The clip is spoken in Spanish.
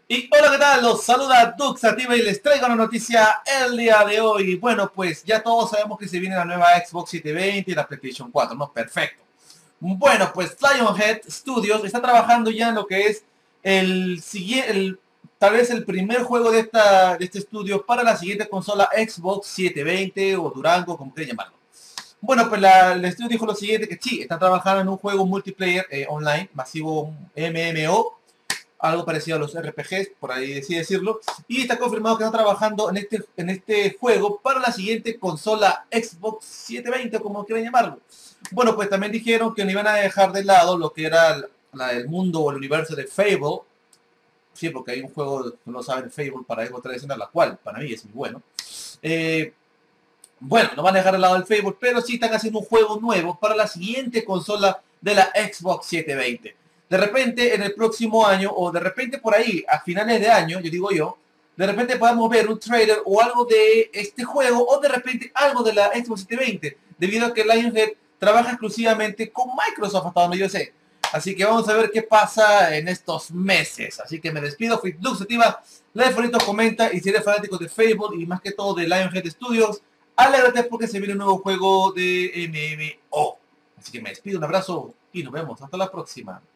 Y hola, ¿qué tal? Los saluda Duxativa y les traigo una noticia el día de hoy. Bueno, pues ya todos sabemos que se viene la nueva Xbox 720 y la PlayStation 4, ¿no? Perfecto. Bueno, pues Lionhead Studios está trabajando ya en lo que es el siguiente, tal vez el primer juego de este estudio para la siguiente consola Xbox 720 o Durango, como quieran llamarlo. Bueno, pues el estudio dijo lo siguiente, que sí, están trabajando en un juego multiplayer online, masivo MMO, algo parecido a los RPGs, por ahí así decirlo, y está confirmado que está trabajando en este juego para la siguiente consola Xbox 720, como quieran llamarlo. Bueno, pues también dijeron que no iban a dejar de lado lo que era el mundo o el universo de Fable, sí, porque hay un juego, no lo saben, Fable para Xbox tradicional, la cual para mí es muy bueno. Eh, bueno, no van a dejar de lado el Fable, pero sí están haciendo un juego nuevo para la siguiente consola de la Xbox 720. De repente, en el próximo año, o de repente por ahí, a finales de año, yo digo yo, de repente podamos ver un trailer o algo de este juego, o de repente algo de la Xbox 720, debido a que Lionhead trabaja exclusivamente con Microsoft, hasta donde yo sé. Así que vamos a ver qué pasa en estos meses. Así que me despido, fui Lux Sativa, like, favorito, comenta, y si eres fanático de Fable y más que todo de Lionhead Studios, alégrate porque se viene un nuevo juego de MMO. Así que me despido, un abrazo y nos vemos. Hasta la próxima.